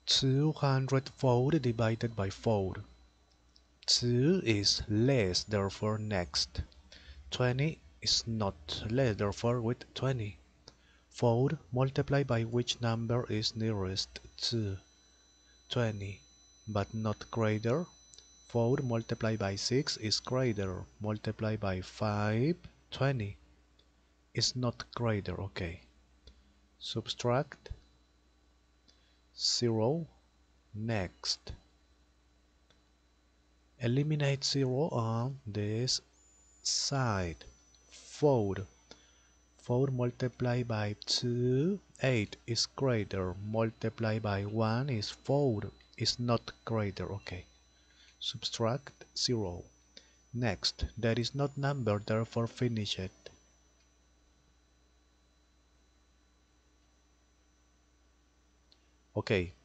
204 divided by 4. 2 is less, therefore next. 20 is not less, therefore with 20. 4 multiplied by which number is nearest to 20, but not greater. 4 multiplied by 6 is greater. Multiplied by 5, 20 is not greater. Okay. Subtract 0. Next. Eliminate 0 on this side. 4. 4 multiplied by 2, 8 is greater. Multiplied by 1 is 4, is not greater. Okay. Subtract 0. Next, that is not number, therefore finish it. Okay,